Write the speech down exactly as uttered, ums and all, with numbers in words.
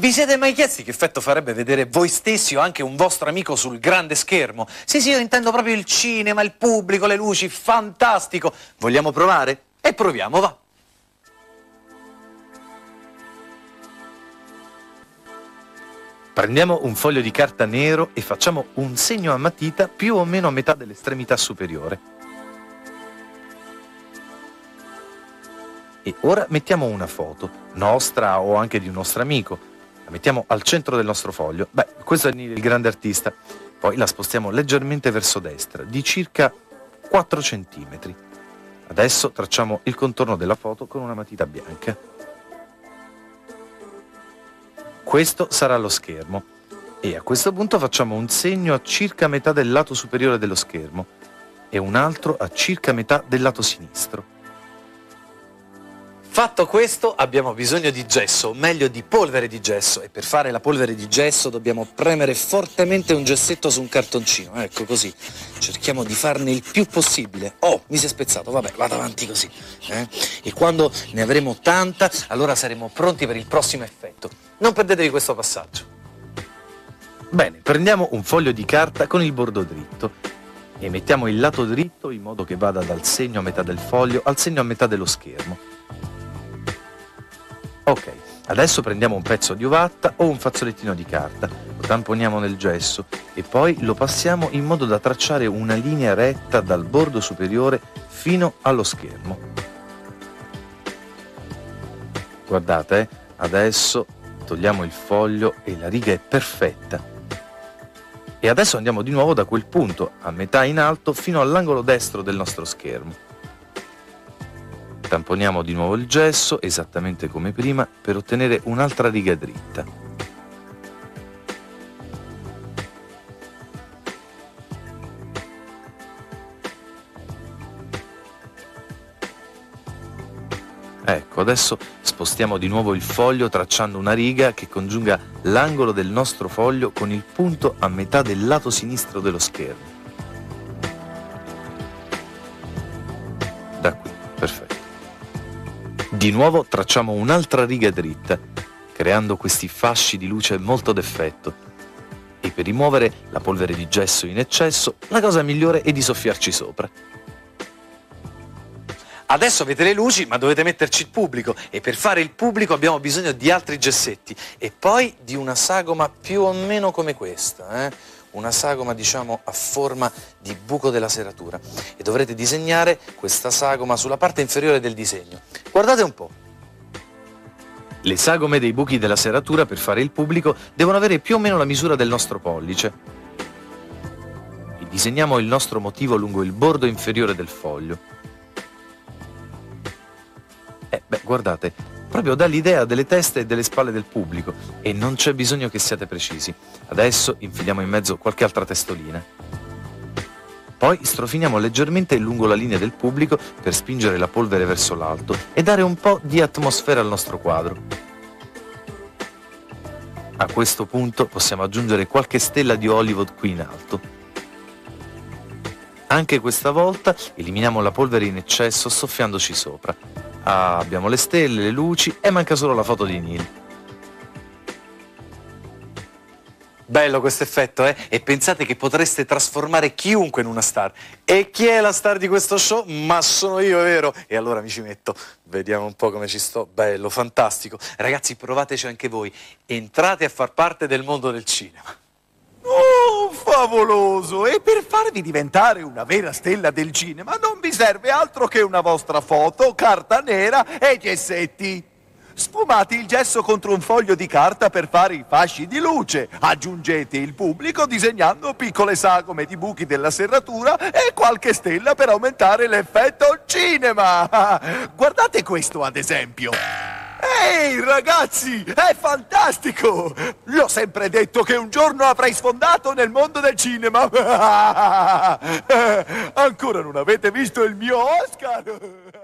Vi siete mai chiesti che effetto farebbe vedere voi stessi o anche un vostro amico sul grande schermo? Sì, sì, io intendo proprio il cinema, il pubblico, le luci, fantastico! Vogliamo provare? E proviamo, va! Prendiamo un foglio di carta nero e facciamo un segno a matita più o meno a metà dell'estremità superiore. E ora mettiamo una foto, nostra o anche di un nostro amico. La mettiamo al centro del nostro foglio. Beh, questo è il grande artista. Poi la spostiamo leggermente verso destra, di circa quattro centimetri. Adesso tracciamo il contorno della foto con una matita bianca. Questo sarà lo schermo. E a questo punto facciamo un segno a circa metà del lato superiore dello schermo e un altro a circa metà del lato sinistro. Fatto questo abbiamo bisogno di gesso, o meglio di polvere di gesso, e per fare la polvere di gesso dobbiamo premere fortemente un gessetto su un cartoncino, ecco così, cerchiamo di farne il più possibile. Oh, mi si è spezzato, vabbè, vado avanti così, eh? E quando ne avremo tanta, allora saremo pronti per il prossimo effetto. Non perdetevi questo passaggio. Bene, prendiamo un foglio di carta con il bordo dritto e mettiamo il lato dritto in modo che vada dal segno a metà del foglio al segno a metà dello schermo. Ok, adesso prendiamo un pezzo di ovatta o un fazzolettino di carta, lo tamponiamo nel gesso e poi lo passiamo in modo da tracciare una linea retta dal bordo superiore fino allo schermo. Guardate, eh, adesso togliamo il foglio e la riga è perfetta. E adesso andiamo di nuovo da quel punto, a metà in alto, fino all'angolo destro del nostro schermo. Tamponiamo di nuovo il gesso, esattamente come prima, per ottenere un'altra riga dritta. Ecco, adesso spostiamo di nuovo il foglio tracciando una riga che congiunga l'angolo del nostro foglio con il punto a metà del lato sinistro dello schermo. Da qui, perfetto. Di nuovo tracciamo un'altra riga dritta, creando questi fasci di luce molto d'effetto. E per rimuovere la polvere di gesso in eccesso, la cosa migliore è di soffiarci sopra. Adesso avete le luci, ma dovete metterci il pubblico, e per fare il pubblico abbiamo bisogno di altri gessetti, e poi di una sagoma più o meno come questa, eh? Una sagoma, diciamo, a forma di buco della serratura, e dovrete disegnare questa sagoma sulla parte inferiore del disegno. Guardate un po'. Le sagome dei buchi della serratura per fare il pubblico devono avere più o meno la misura del nostro pollice. E disegniamo il nostro motivo lungo il bordo inferiore del foglio. Eh, beh, guardate, proprio dà l'idea delle teste e delle spalle del pubblico, e non c'è bisogno che siate precisi. Adesso infiliamo in mezzo qualche altra testolina. Poi strofiniamo leggermente lungo la linea del pubblico per spingere la polvere verso l'alto e dare un po' di atmosfera al nostro quadro. A questo punto possiamo aggiungere qualche stella di Hollywood qui in alto. Anche questa volta eliminiamo la polvere in eccesso soffiandoci sopra. Ah, abbiamo le stelle, le luci e manca solo la foto di Neil. Bello questo effetto, eh? E pensate che potreste trasformare chiunque in una star. E chi è la star di questo show? Ma sono io, è vero? E allora mi ci metto. Vediamo un po' come ci sto. Bello, fantastico. Ragazzi, provateci anche voi. Entrate a far parte del mondo del cinema. Oh, favoloso! E per farvi diventare una vera stella del cinema non vi serve altro che una vostra foto, carta nera e gessetti. Sfumate il gesso contro un foglio di carta per fare i fasci di luce. Aggiungete il pubblico disegnando piccole sagome di buchi della serratura e qualche stella per aumentare l'effetto cinema. Guardate questo, ad esempio. Ehi, ragazzi, è fantastico! L'ho sempre detto che un giorno avrei sfondato nel mondo del cinema. Ancora non avete visto il mio Oscar?